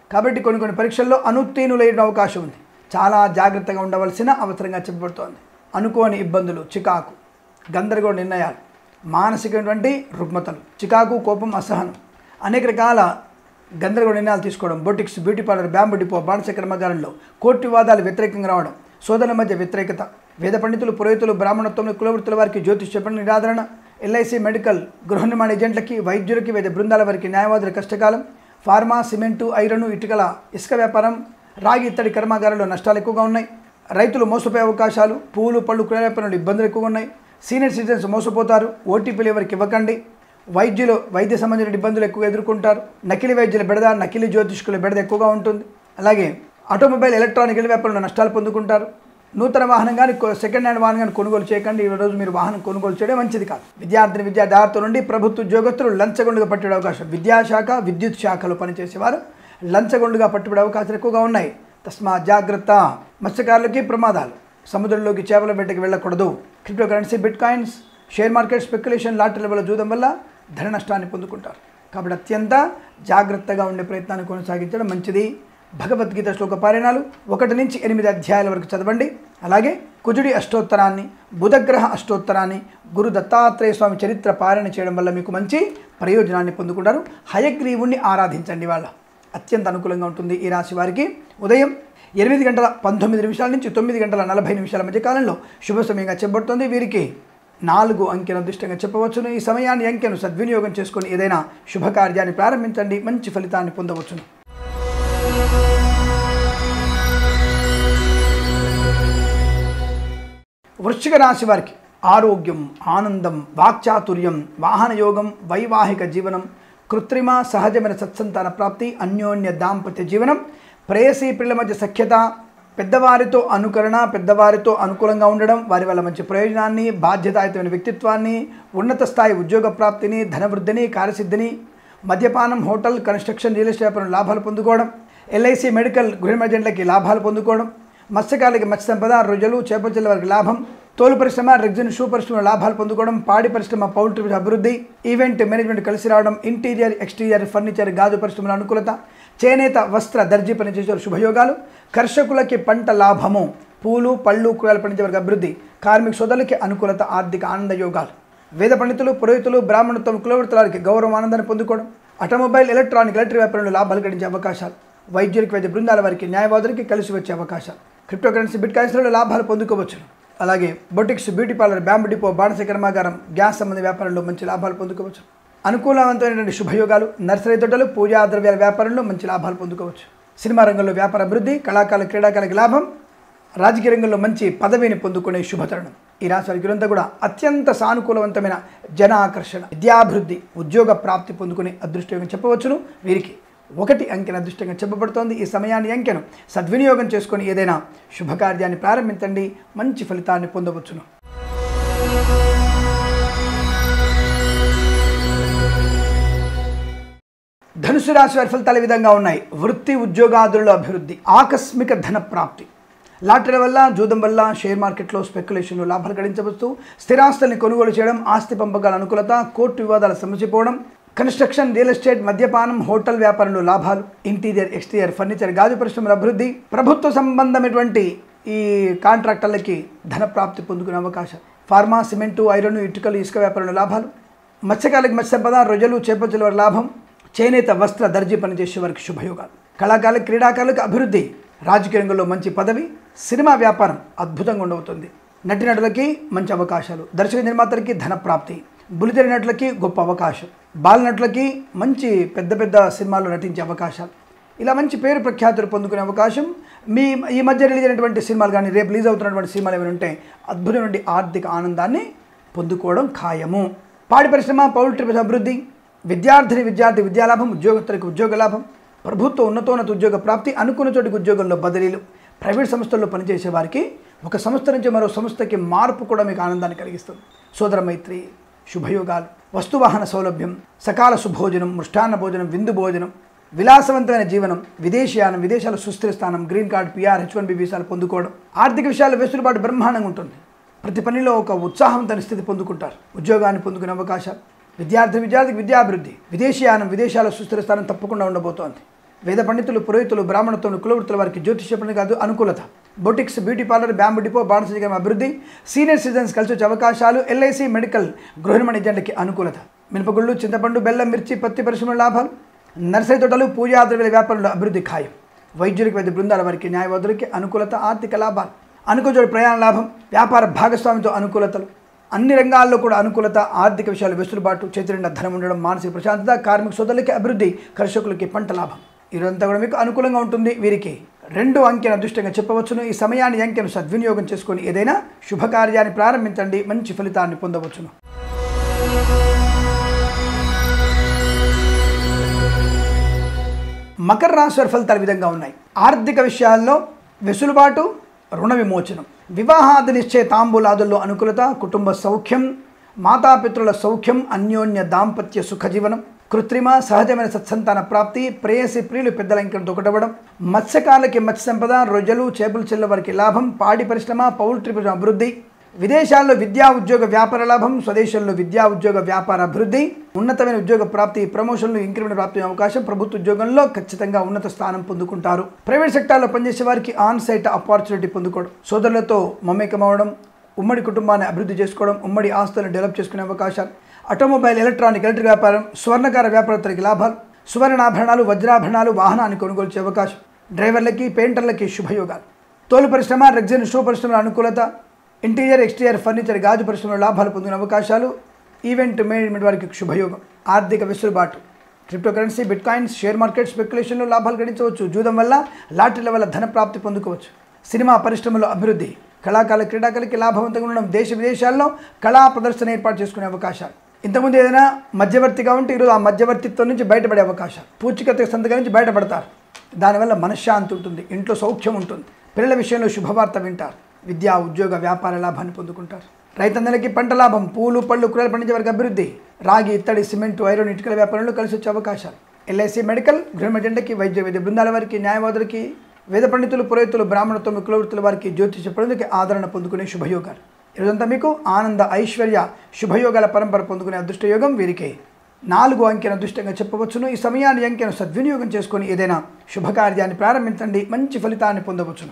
కాబట్టి కొన్ని కొన్ని పరీక్షల్లో అనుత్తీర్ణులయ్యే అవకాశం ఉంది. చాలా జాగ్రత్తగా ఉండవలసిన అవసరంగా చెప్పబడుతోంది. అనుకోని ఇబ్బందులు, చికాకు, గందరగోళ నిర్ణయాలు, మానసికమైనటువంటి రుగ్మతలు, చికాకు, కోపం, అసహనం, అనేక రకాల గందరగోళ నిర్ణయాలు తీసుకోవడం, boutiques, beauty parlour, bamboo depot, బాణస కర్మాగారంలో కోర్టు వివాదాలు వ్యతిరేకంగా రావడం, సోదరుల మధ్య వ్యతిరేకత, వేద పండితులు, పురోహితులు, బ్రాహ్మణత్వంలో కులవృత్తుల వారికి జ్యోతిష పండితుల నిరాదరణ, ఎల్ఐసి, మెడికల్, గృహ నిర్మాణ ఏజెంట్లకి, వైద్యులకి, వైద్య బృందాల వారికి, న్యాయవాదుల కష్టకాలం, ఫార్మా, సిమెంటు, ఐరను, ఇటుకల, ఇసుక వ్యాపారం, రాగి ఇత్తడి కర్మాగారంలో నష్టాలు ఎక్కువగా ఉన్నాయి. రైతులు మోసపోయే అవకాశాలు, పూలు, పళ్ళు, కూరగాయల వ్యాపారంలో ఇబ్బందులు ఎక్కువగా ఉన్నాయి. Senior citizens మోసపోతారు. ఓటీపీలు ఎవరికి ఇవ్వకండి. వైద్యులు వైద్య సంబంధించిన ఇబ్బందులు ఎక్కువగా ఎదుర్కొంటారు. నకిలీ వైద్యుల బెడద, నకిలీ జ్యోతిష్కుల బెడద ఎక్కువగా ఉంటుంది. అలాగే ఆటోమొబైల్, ఎలక్ట్రానిక్ వ్యాపారంలో నష్టాలు పొందుకుంటారు. నూతన వాహనం కానీ సెకండ్ హ్యాండ్ వాహనం కానీ కొనుగోలు చేయకండి. ఈ రోజు మీరు వాహనం కొనుగోలు చేయడం మంచిది కాదు. విద్యార్థిని విద్యార్థుల నుండి ప్రభుత్వ ఉద్యోగస్తులు లంచగొండుగా పట్టే అవకాశం. విద్యాశాఖ, విద్యుత్ శాఖలో పనిచేసేవారు లంచగొండుగా పట్టుబడే అవకాశాలు ఎక్కువగా ఉన్నాయి. తస్మా జాగ్రత్త. మత్స్యకారులకి ప్రమాదాలు. సముద్రంలోకి చేపల వేటకి వెళ్ళకూడదు. Cryptocurrency, bitcoins, share market, speculation, లాటరీల వల్ల జూదం వల్ల ధన నష్టాన్ని పొందుకుంటారు. కాబట్టి అత్యంత జాగ్రత్తగా ఉండే ప్రయత్నాన్ని కొనసాగించడం మంచిది. భగవద్గీత శ్లోక పారాయణాలు ఒకటి నుంచి ఎనిమిది అధ్యాయాల వరకు చదవండి. అలాగే కుజుడి అష్టోత్తరాన్ని, బుధగ్రహ అష్టోత్తరాన్ని, గురు దత్తాత్రేయ స్వామి చరిత్ర పారాయణ చేయడం వల్ల మీకు మంచి ప్రయోజనాన్ని పొందుకుంటారు. హయగ్రీవుణ్ణి ఆరాధించండి. వాళ్ళ అత్యంత అనుకూలంగా ఉంటుంది. ఈ రాశి వారికి ఉదయం ఎనిమిది గంటల పంతొమ్మిది నిమిషాల నుంచి తొమ్మిది గంటల నలభై నిమిషాల మధ్య కాలంలో శుభ సమయంగా చెప్పబడుతుంది. వీరికి నాలుగు అంకెను అదృష్టంగా చెప్పవచ్చును. ఈ సమయాన్ని అంకెను సద్వినియోగం చేసుకొని ఏదైనా శుభకార్యాన్ని ప్రారంభించండి. మంచి ఫలితాన్ని పొందవచ్చును. వృశ్చిక రాశి వారికి ఆరోగ్యం, ఆనందం, వాక్చాతుర్యం, వాహన యోగం, వైవాహిక జీవనం, కృత్రిమ సహజమైన సత్సంతాన ప్రాప్తి, అన్యోన్య దాంపత్య జీవనం, ప్రేయసీ పిల్లల మధ్య సఖ్యత, పెద్దవారితో అనుకరణ, పెద్దవారితో అనుకూలంగా ఉండడం, వారి వల్ల మంచి ప్రయోజనాన్ని, బాధ్యతాయుతమైన వ్యక్తిత్వాన్ని, ఉన్నత స్థాయి ఉద్యోగ ప్రాప్తిని, ధనవృద్ధిని, కార్యసిద్ధిని, మద్యపానం, హోటల్, కన్స్ట్రక్షన్, రియల్ ఎస్టేట్ వ్యాపారం లాభాలు పొందుకోవడం, ఎల్ఐసి, మెడికల్, గృహ ఏజెంట్లకి లాభాలు పొందుకోవడం, మత్స్యకారులకి మత్స్య సంపద, రొయ్యలు, చేపల వారికి లాభం, తోలు పరిశ్రమ, రెగ్జిన్, షూ పరిశ్రమ లాభాలు పొందుకోవడం, పాడి పరిశ్రమ, పౌల్ట్రీ అభివృద్ధి, ఈవెంట్ మేనేజ్మెంట్ కలిసి రావడం, ఇంటీరియర్, ఎక్స్టీరియర్, ఫర్నిచర్, గాజు పరిశ్రమల అనుకూలత, చేనేత, వస్త్ర, దర్జీ పనిచేసే శుభయోగాలు, కర్షకులకి పంట లాభము, పూలు, పళ్ళు, కూరగాయలు పండించే వారికి అభివృద్ధి, కార్మిక సోదరులకి అనుకూలత, ఆర్థిక ఆనంద యోగాలు, వేద పండితులు, పురోహితులు, బ్రాహ్మణత్వం, కులవృత్తులకి గౌరవం, ఆనందాన్ని పొందుకోవడం, ఆటోమొబైల్, ఎలక్ట్రానిక్, ఎలక్ట్రిక్ వ్యాపారంలో లాభాలు గడించే అవకాశాలు, వైద్యులకి, వైద్య బృందాల వారికి, న్యాయవాదులకి కలిసి వచ్చే అవకాశాలు, క్రిప్టో కరెన్సీ, బిట్ కాయిన్స్లలో లాభాలు పొందుకోవచ్చు. అలాగే boutiques, beauty parlour, bamboo depot, బాణస కర్మాగారం, గ్యాస్ సంబంధ వ్యాపారంలో మంచి లాభాలు పొందుకోవచ్చు. అనుకూలవంతమైనటువంటి శుభయోగాలు, నర్సరీ తోటలు, పూజా ద్రవ్యాల వ్యాపారంలో మంచి లాభాలు పొందుకోవచ్చు. సినిమా రంగంలో వ్యాపార అభివృద్ధి, కళాకారుల, క్రీడాకారులకు లాభం, రాజకీయ రంగంలో మంచి పదవిని పొందుకునే శుభతరుణం. ఈ రాశి వారికి ఇదంతా కూడా అత్యంత సానుకూలవంతమైన జన ఆకర్షణ, విద్యాభివృద్ధి, ఉద్యోగ ప్రాప్తి పొందుకునే అదృష్టంగా చెప్పవచ్చును. వీరికి ఒకటి అంకెను అదృష్టంగా చెప్పబడుతోంది. ఈ సమయాన్ని అంకెను సద్వినియోగం చేసుకొని ఏదైనా శుభకార్యాన్ని ప్రారంభించండి. మంచి ఫలితాన్ని పొందవచ్చును. ధనుసు రాశి వారి ఫలితాలు ఈ విధంగా ఉన్నాయి. వృత్తి, ఉద్యోగాదులలో అభివృద్ధి, ఆకస్మిక ధన ప్రాప్తి, లాటరీ వల్ల, జూదం వల్ల, షేర్ మార్కెట్లో, స్పెక్యులేషన్లో లాభాలు గడించవచ్చు. స్థిరాస్తుల్ని కొనుగోలు చేయడం, ఆస్తి పంపకాల అనుకూలత, కోర్టు వివాదాలు సమసిపోవడం, కన్స్ట్రక్షన్, రియల్ ఎస్టేట్, మద్యపానం, హోటల్ వ్యాపారంలో లాభాలు, ఇంటీరియర్, ఎక్స్టీరియర్, ఫర్నిచర్, గాజు పరిశ్రమల అభివృద్ధి, ప్రభుత్వ సంబంధమైనటువంటి ఈ కాంట్రాక్టర్లకి ధన ప్రాప్తి పొందుకునే అవకాశం, ఫార్మా, సిమెంటు, ఐరన్, ఇటుకలు, ఇసుక వ్యాపారంలో లాభాలు, మత్స్యకారులకి మత్స్య సంపద, రొయ్యలు, చేపల వారి లాభం, చేనేత, వస్త్ర, దర్జీ పనిచేసే వారికి శుభయోగాలు, కళాకారులకు, క్రీడాకారులకు అభివృద్ధి, రాజకీయ రంగంలో మంచి పదవి, సినిమా వ్యాపారం అద్భుతంగా ఉండవుతుంది. నటినటులకి మంచి అవకాశాలు, దర్శక నిర్మాతలకి ధన ప్రాప్తి, బులితెర నటులకి గొప్ప అవకాశం, బాలనటులకి మంచి పెద్ద పెద్ద సినిమాల్లో నటించే అవకాశాలు, ఇలా మంచి పేరు ప్రఖ్యాతులు పొందుకునే అవకాశం. మీ ఈ మధ్య రిలీజ్ అయినటువంటి సినిమాలు కానీ, రేపు రిలీజ్ అవుతున్నటువంటి సినిమాలు ఏమైనా ఉంటే అద్భుతమైన ఆర్థిక ఆనందాన్ని పొందుకోవడం ఖాయము. పాడి పరిశ్రమ, పౌల్ట్రీ అభివృద్ధి, విద్యార్థిని విద్యార్థి విద్యాలాభం, ఉద్యోగస్తులకు ఉద్యోగ లాభం, ప్రభుత్వ ఉన్నతోన్నత ఉద్యోగ ప్రాప్తి, అనుకున్న చోటికి ఉద్యోగంలో బదిలీలు, ప్రైవేట్ సంస్థల్లో పనిచేసే వారికి ఒక సంస్థ నుంచి మరో సంస్థకి మార్పు కూడా మీకు ఆనందాన్ని కలిగిస్తుంది. సోదర మైత్రి, శుభయోగాలు, వస్తువాహన సౌలభ్యం, సకాల సుభోజనం, మృష్టాన్న భోజనం, విందు భోజనం, విలాసవంతమైన జీవనం, విదేశీయానం, విదేశాల సుస్థిర స్థానం, green card, PR, H one B వీసాలు పొందుకోవడం, ఆర్థిక విషయాల్లో వెసులుబాటు బ్రహ్మాండంగా ఉంటుంది. ప్రతి పనిలో ఒక ఉత్సాహవంతమైన స్థితి పొందుకుంటారు. ఉద్యోగాన్ని పొందుకునే అవకాశాలు, విద్యార్థి విద్యార్థికి విద్యాభివృద్ధి, విదేశీయానం, విదేశాల సుస్థిర స్థానం తప్పకుండా ఉండబోతోంది. వేద పండితులు పురోహితులు బ్రాహ్మణత్వం కులవృత్తుల వారికి జ్యోతిష పండితులు కాదు అనుకూలత. Boutiques beauty parlour bamboo depot బాణసంచకరం అభివృద్ధి. సీనియర్ సిటిజన్స్ కలిసి వచ్చే అవకాశాలు. ఎల్ఐసి మెడికల్ గృహనిర్మాణ ఏజెంట్లకి అనుకూలత. మినపగుళ్ళు చింతపండు బెల్లం మిర్చి పత్తి పరిశ్రమల లాభాలు. నర్సరీ తోటలు పూజా ద్రవ్యాల వ్యాపారంలో అభివృద్ధి ఖాయం. వైద్యులకి వైద్య బృందాల వారికి న్యాయవాదులకి అనుకూలత. ఆర్థిక లాభాలు. అనుకోజోడి ప్రయాణ లాభం. వ్యాపార భాగస్వామితో అనుకూలతలు. అన్ని రంగాల్లో కూడా అనుకూలత. ఆర్థిక విషయాలు వెసులుబాటు. చేతినిండా ధనం ఉండడం. మానసిక ప్రశాంతత. కార్మిక సోదరులకి అభివృద్ధి. కర్షకులకి పంట లాభం. ఇదంతా కూడా మీకు అనుకూలంగా ఉంటుంది. వీరికి రెండు అంకెను అదృష్టంగా చెప్పవచ్చును. ఈ సమయాన్ని అంకెను సద్వినియోగం చేసుకొని ఏదైనా శుభకార్యాన్ని ప్రారంభించండి, మంచి ఫలితాన్ని పొందవచ్చును. మకర రాశి వారి ఫలితాలు విధంగా ఉన్నాయి. ఆర్థిక విషయాల్లో వెసులుబాటు, రుణ విమోచనం, వివాహాది నిశ్చయ తాంబూలాదుల్లో అనుకూలత, కుటుంబ సౌఖ్యం, మాతాపితృల సౌఖ్యం, అన్యోన్య దాంపత్య సుఖజీవనం, కృత్రిమ సహజమైన సత్సంతాన ప్రాప్తి, ప్రేయసి ప్రియులు పెద్దల ఇంకను దొకటవడం, మత్స్యకారులకి మత్స్య సంపద, రొయ్యలు చేపలు చెల్ల వారికి లాభం, పాడి పరిశ్రమ, పౌల్ట్రీ పరిశ్రమ అభివృద్ధి, విదేశాల్లో విద్యా ఉద్యోగ వ్యాపార లాభం, స్వదేశంలో విద్యా ఉద్యోగ వ్యాపార అభివృద్ధి, ఉన్నతమైన ఉద్యోగ ప్రాప్తి, ప్రమోషన్లు, ఇంక్రిమెంట్ ప్రాప్తి అవకాశం, ప్రభుత్వ ఉద్యోగంలో ఖచ్చితంగా ఉన్నత స్థానం పొందుకుంటారు. ప్రైవేట్ సెక్టార్లో పనిచేసే వారికి ఆన్ సైట్ ఆపర్చునిటీ పొందుకోవడం, సోదరులతో మమేకమవడం, ఉమ్మడి కుటుంబాన్ని అభివృద్ధి చేసుకోవడం, ఉమ్మడి ఆస్తులను డెవలప్ చేసుకునే అవకాశాలు, ఆటోమొబైల్, ఎలక్ట్రానిక్, ఎలక్ట్రిక్ వ్యాపారం, స్వర్ణకార వ్యాపారస్తులకి లాభాలు, సువర్ణాభరణాలు, వజ్రాభరణాలు, వాహనాన్ని కొనుగోలు చేసే అవకాశం, డ్రైవర్లకి, పెయింటర్లకి శుభయోగాలు, తోలు పరిశ్రమ, రెగ్జిన్ షూ పరిశ్రమల అనుకూలత, ఇంటీరియర్, ఎక్స్టీరియర్ ఫర్నిచర్, గాజు పరిశ్రమలో లాభాలు పొందిన అవకాశాలు, ఈవెంట్ మేనేజ్మెంట్ వారికి శుభయోగం, ఆర్థిక వెసులుబాటు, cryptocurrency, bitcoins, share market, స్పెక్యులేషన్లో లాభాలు గడించవచ్చు, జూదం వల్ల, లాటరీల వల్ల ధన ప్రాప్తి పొందుకోవచ్చు, సినిమా పరిశ్రమలో అభివృద్ధి, కళాకారుల క్రీడాకారులకి లాభవంతంగా ఉండడం, దేశ విదేశాల్లో కళా ప్రదర్శన ఏర్పాటు చేసుకునే అవకాశాలు, ఇంతకుముందు ఏదైనా మధ్యవర్తిగా ఉంటే ఈరోజు ఆ మధ్యవర్తిత్వం నుంచి బయటపడే అవకాశాలు, పూచికత్వ సంతకం నుంచి బయటపడతారు, దానివల్ల మనశ్శాంతి ఉంటుంది, ఇంట్లో సౌఖ్యం ఉంటుంది, పిల్లల విషయంలో శుభవార్త వింటారు, విద్యా ఉద్యోగ వ్యాపార లాభాన్ని పొందుకుంటారు, రైతన్నలకి పంట లాభం, పూలు పళ్ళు కూరలు పండించే వారికి అభివృద్ధి, రాగి ఇత్తడి సిమెంట్ ఐరన్ ఇటుకల వ్యాపారంలో కలిసి వచ్చే అవకాశాలు, ఎల్ఐసి మెడికల్ గృహనిర్మాణకి వైద్య వైద్య బృందాల వారికి న్యాయవాదులకి వేద పండితులు పురోహితులు బ్రాహ్మణత్వం కులవృత్తుల వారికి జ్యోతిష పండితులకి ఆదరణ పొందుకునే శుభయోగాలు. ఈరోజంతా మీకు ఆనంద ఐశ్వర్య శుభయోగాల పరంపర పొందుకునే అదృష్టయోగం. వీరికి నాలుగు అంకెను అదృష్టంగా చెప్పవచ్చును. ఈ సమయాన్ని అంకెను సద్వినియోగం చేసుకొని ఏదైనా శుభకార్యాన్ని ప్రారంభించండి, మంచి ఫలితాన్ని పొందవచ్చును.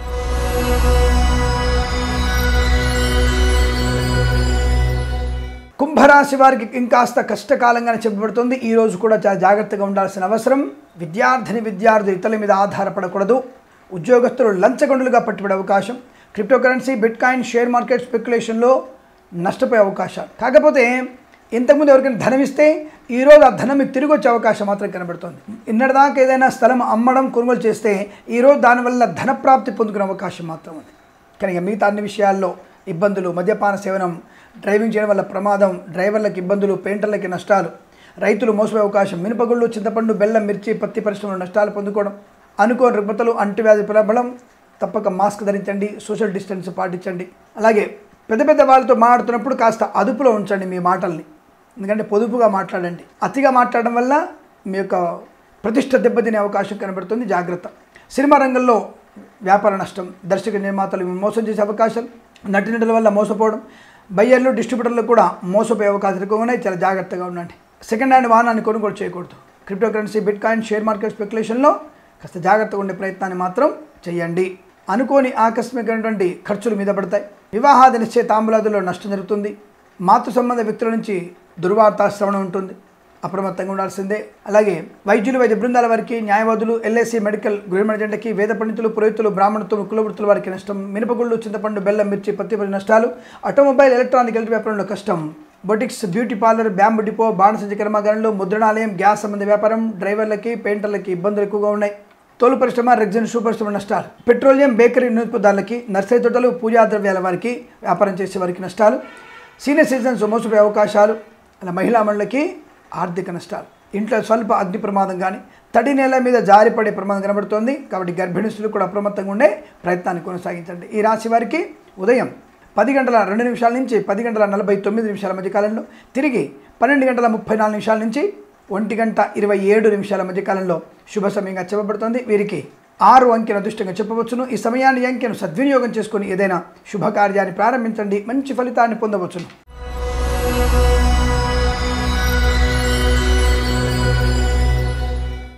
కుంభరాశి వారికి ఇంకాస్త కష్టకాలంగానే చెప్పబడుతుంది. ఈరోజు కూడా చాలా జాగ్రత్తగా ఉండాల్సిన అవసరం. విద్యార్థిని విద్యార్థులు ఇతరుల మీద ఆధారపడకూడదు. ఉద్యోగస్తులు లంచగొండులుగా పట్టుబడే అవకాశం, cryptocurrency, bitcoin, share market, స్పెక్యులేషన్లో నష్టపోయే అవకాశాలు. కాకపోతే ఇంతకుముందు ఎవరికైనా ధనం ఇస్తే ఈరోజు ఆ ధనం మీకు తిరిగి వచ్చే అవకాశం మాత్రం కనబడుతుంది. ఇన్నటిదాకా ఏదైనా స్థలం అమ్మడం కొనుగోలు చేస్తే ఈరోజు దానివల్ల ధన ప్రాప్తి పొందుకునే అవకాశం మాత్రం ఉంది. కానీ మిగతా అన్ని విషయాల్లో ఇబ్బందులు, మద్యపాన సేవనం, డ్రైవింగ్ చేయడం వల్ల ప్రమాదం, డ్రైవర్లకు ఇబ్బందులు, పెయింటర్లకి నష్టాలు, రైతులు మోసపోయే అవకాశం, మినపగుళ్ళు, చింతపండు, బెల్లం, మిర్చి, పత్తి పరిశ్రమలో నష్టాలు పొందుకోవడం, అనుకోని రుగ్మతలు, అంటువ్యాధి ప్రబలం, తప్పక మాస్క్ ధరించండి, సోషల్ డిస్టెన్స్ పాటించండి. అలాగే పెద్ద పెద్ద వాళ్ళతో మాట్లాడుతున్నప్పుడు కాస్త అదుపులో ఉంచండి మీ మాటల్ని, ఎందుకంటే పొదుపుగా మాట్లాడండి. అతిగా మాట్లాడడం వల్ల మీ యొక్క ప్రతిష్ట దెబ్బతినే అవకాశం కనబడుతుంది, జాగ్రత్త. సినిమా రంగంలో వ్యాపార నష్టం, దర్శక నిర్మాతలు మోసం చేసే అవకాశాలు, నటినటుల వల్ల మోసపోవడం, బయ్యర్లు, డిస్ట్రిబ్యూటర్లు కూడా మోసపోయే అవకాశాలు ఎక్కువగా ఉన్నాయి, చాలా జాగ్రత్తగా ఉండండి. సెకండ్ హ్యాండ్ వాహనాన్ని కొనుగోలు చేయకూడదు. Cryptocurrency, bitcoin, share market, స్పెక్యులేషన్లో కాస్త జాగ్రత్తగా ఉండే ప్రయత్నాన్ని మాత్రం చేయండి. అనుకోని ఆకస్మికమైనటువంటి ఖర్చులు మీద పడతాయి. వివాహాది నిశ్చయ తాంబూలాదుల్లో నష్టం జరుగుతుంది. మాతృ సంబంధ వ్యక్తుల నుంచి దుర్వార్తా శ్రవణం ఉంటుంది, అప్రమత్తంగా ఉండాల్సిందే. అలాగే వైద్యులు, వైద్య బృందాల వారికి, న్యాయవాదులు, ఎల్ఐసి మెడికల్ గృహనిర్మాణకి, వేద పండితులు, పురోహితులు, బ్రాహ్మణత్వం కులవృత్తుల వారికి నష్టం, మినపగుళ్ళు, చింతపండు, బెల్లం, మిర్చి, పత్తి పరి నష్టాలు, ఆటోమొబైల్, ఎలక్ట్రానిక్ ఎలక్ట్రిక్ వ్యాపారంలో కష్టం, boutiques, beauty parlour, bamboo depot, బాణసంచ కర్మాగారంలో, ముద్రణాలయం, గ్యాస్ సంబంధ వ్యాపారం, డ్రైవర్లకి, పెయింటర్లకి ఇబ్బందులు ఎక్కువగా ఉన్నాయి. తోలు పరిశ్రమ, రెగ్జిన్ షూ పరిశ్రమ నష్టాలు, పెట్రోలియం, బేకరీ నిరుత్పదాలకి, నర్సరీ తోటలు, పూజా ద్రవ్యాల వారికి, వ్యాపారం చేసే వారికి నష్టాలు, సీనియర్ సిటిజన్స్ మోసపోయే అవకాశాలు, అలా మహిళా మండలికి ఆర్థిక నష్టాలు, ఇంట్లో స్వల్ప అగ్ని ప్రమాదం కానీ, తడి నేల మీద జారిపడే ప్రమాదం కనబడుతోంది. కాబట్టి గర్భిణీస్తులు కూడా అప్రమత్తంగా ఉండే ప్రయత్నాన్ని కొనసాగించండి. ఈ రాశి వారికి ఉదయం పది గంటల రెండు నిమిషాల నుంచి పది గంటల నలభై తొమ్మిది నిమిషాల మధ్య కాలంలో, తిరిగి పన్నెండు గంటల ముప్పై నాలుగు నిమిషాల నుంచి ఒంటి గంట ఇరవై ఏడు నిమిషాల మధ్య కాలంలో శుభ సమయంగా చెప్పబడుతుంది. వీరికి ఆరు అంకెను అదృష్టంగా చెప్పవచ్చును. ఈ సమయాన్ని అంకెను సద్వినియోగం చేసుకుని ఏదైనా శుభకార్యాన్ని ప్రారంభించండి, మంచి ఫలితాన్ని పొందవచ్చును.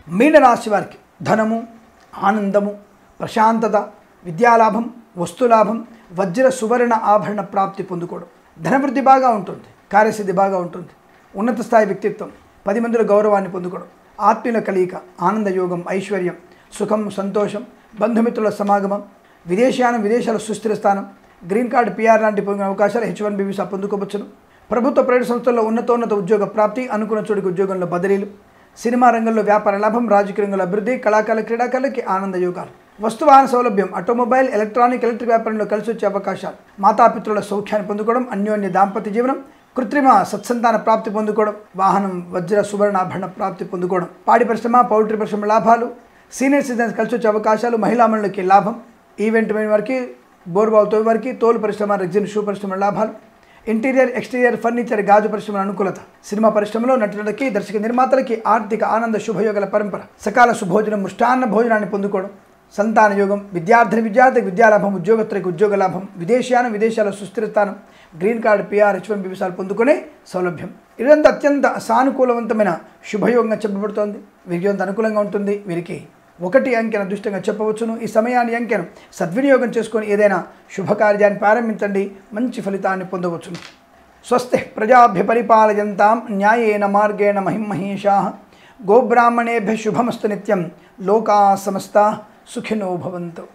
మీనరాశి వారికి ధనము, ఆనందము, ప్రశాంతత, విద్యాలాభం, వస్తులాభం, వజ్ర సువర్ణ ఆభరణ ప్రాప్తి పొందుకోవడం. ధనవృద్ధి బాగా ఉంటుంది, కార్యసిద్ధి బాగా ఉంటుంది, ఉన్నత స్థాయి వ్యక్తిత్వం, పది మందిలో గౌరవాన్ని పొందుకోవడం, ఆత్మీయుల కలియిక, ఆనందయోగం, ఐశ్వర్యం, సుఖం, సంతోషం, బంధుమిత్రుల సమాగమం, విదేశానం, విదేశాల సుస్థిర స్థానం, గ్రీన్ కార్డు, పిఆర్ లాంటి పొందిన అవకాశాలు, హెచ్ వన్ బి వీసా పొందుకోవచ్చును. ప్రభుత్వ ప్రైవేట్ సంస్థల్లో ఉన్నతోన్నత ఉద్యోగ ప్రాప్తి, అనుకున్న చోటికి ఉద్యోగంలో బదిలీలు, సినిమా రంగంలో వ్యాపార లాభం, రాజకీయ రంగంలో అభివృద్ధి, కళాకారుల క్రీడాకారులకి ఆనంద యోగాలు, వస్తువాహన సౌలభ్యం, ఆటోమొబైల్, ఎలక్ట్రానిక్, ఎలక్ట్రిక్ వ్యాపారంలో కలిసి వచ్చే అవకాశాలు, మాతాపితృల సౌఖ్యాన్ని పొందుకోవడం, అన్యోన్య దాంపత్య జీవనం, కృత్రిమ సత్సంతాన ప్రాప్తి పొందుకోవడం, వాహనం, వజ్ర సువర్ణాభరణ ప్రాప్తి పొందుకోవడం, పాడి పరిశ్రమ, పౌల్ట్రీ పరిశ్రమ లాభాలు, సీనియర్ సిటిజన్స్ కలిసి వచ్చే అవకాశాలు, మహిళామణులకి లాభం, ఈవెంట్ వారికి, బోర్బాల్ తోవి వారికి, తోలు పరిశ్రమ, రెగ్జిన్ షూ పరిశ్రమ లాభాలు, ఇంటీరియర్, ఎక్స్టీరియర్, ఫర్నిచర్, గాజు పరిశ్రమల అనుకూలత, సినిమా పరిశ్రమలో నటులకి, దర్శక నిర్మాతలకి ఆర్థిక ఆనంద శుభయోగాల పరంపర, సకాల సుభోజనం, మృష్టాన్న భోజనాన్ని పొందుకోవడం, సంతాన యోగం, విద్యార్థిని విద్యార్థికి విద్యాలాభం, ఉద్యోగస్తులకు ఉద్యోగ లాభం, విదేశాన విదేశాల సుస్థిర స్థానం, green card, PR, H one B వీసాలు పొందుకునే సౌలభ్యం. ఇదంతా అత్యంత సానుకూలవంతమైన శుభయోగంగా చెప్పబడుతోంది. వీరికి అంత అనుకూలంగా ఉంటుంది. వీరికి ఒకటి అంకెను అదృష్టంగా చెప్పవచ్చును. ఈ సమయాన్ని అంకెను సద్వినియోగం చేసుకొని ఏదైనా శుభకార్యాన్ని ప్రారంభించండి, మంచి ఫలితాన్ని పొందవచ్చును. స్వస్తి ప్రజాభ్య పరిపాలయంతాం న్యాయేన మార్గేణ మహిమహేషాః గోబ్రాహ్మణేభ్య శుభమస్తు నిత్యం. లోకా సమస్తా సుఖినో భవంతు.